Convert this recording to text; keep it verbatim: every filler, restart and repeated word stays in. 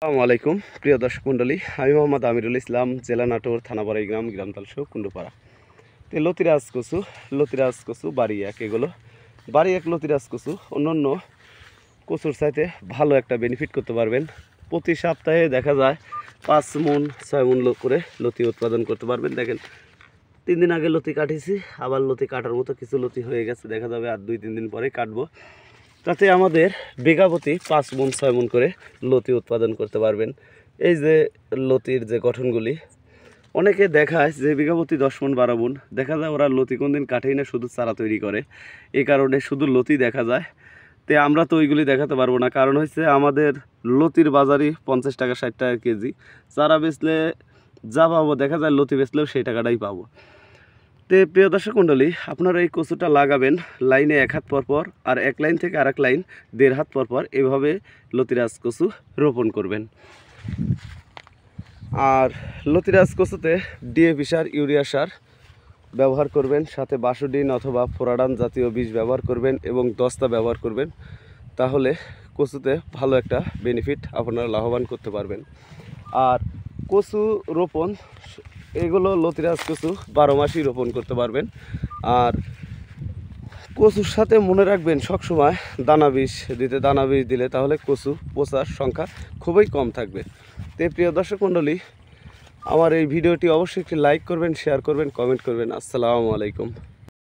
আসসালামু আলাইকুম প্রিয় দর্শক মণ্ডলী, আমি মোহাম্মদ আমিরুল ইসলাম, জেলা নাটোর, থানা বাড়াইগ্রাম, গ্রাম তালসহ কুণ্ডুপাড়া। তো লতিরাজ কচু লতিরাজ কচু বাড়ি এক, এগুলো বাড়ি এক লতিরাজ কচু অন্য অন্য কচুর চাইতে ভালো একটা বেনিফিট করতে পারবেন। প্রতি সপ্তাহে দেখা যায় পাঁচ মন ছয় মন করে লতি উৎপাদন করতে পারবেন। দেখেন, তিন দিন আগে লতি কাটিছি, আবার লতি কাটার মতো কিছু লতি হয়ে গেছে, দেখা যাবে আর দুই তিন দিন পরে কাটবো। তাতে আমাদের বিঘা প্রতি পাঁচ মন ছয় মন করে লতি উৎপাদন করতে পারবেন। এই যে লতির যে গঠনগুলি, অনেকে দেখায় যে বিঘা প্রতি দশ মন বারো মন, দেখা যায় ওরা লতি কোন দিন কাটেই না, শুধু চারা তৈরি করে। এই কারণে শুধু লতি দেখা যায়। তো আমরা তো ওইগুলি দেখাতে পারবো না, কারণ হচ্ছে আমাদের লতির বাজারই পঞ্চাশ টাকা ষাট টাকা কেজি। চারা বেচলে যা পাবো, দেখা যায় লতি বেচলেও সেই টাকাটাই পাবো। তো প্রিয় দর্শক মণ্ডলী, আপনারা এই কচুটা লাগাবেন লাইনে এক হাত পর পর, আর এক লাইন থেকে আর এক লাইন দেড় হাত পর পর, এভাবে লতিরাজ কচু রোপণ করবেন। আর লতিরাজ কচুতে ডিএপি সার, ইউরিয়া সার ব্যবহার করবেন, সাথে বাসুডিন অথবা ফোরাডান জাতীয় বীজ ব্যবহার করবেন এবং দস্তা ব্যবহার করবেন। তাহলে কচুতে ভালো একটা বেনিফিট আপনারা লাভবান করতে পারবেন। আর কচু রোপণ, এগুলো লতিরাজ কচু বারো মাসই রোপণ করতে পারবেন। আর কচুর সাথে মনে রাখবেন সবসময় দানা বিষ দিতে, দানা বিষ দিলে তাহলে কচু পচার সংখ্যা খুবই কম থাকবে। তো প্রিয় দর্শক মণ্ডলী, আমার এই ভিডিওটি অবশ্যই একটি লাইক করবেন, শেয়ার করবেন, কমেন্ট করবেন। আসসালামু আলাইকুম।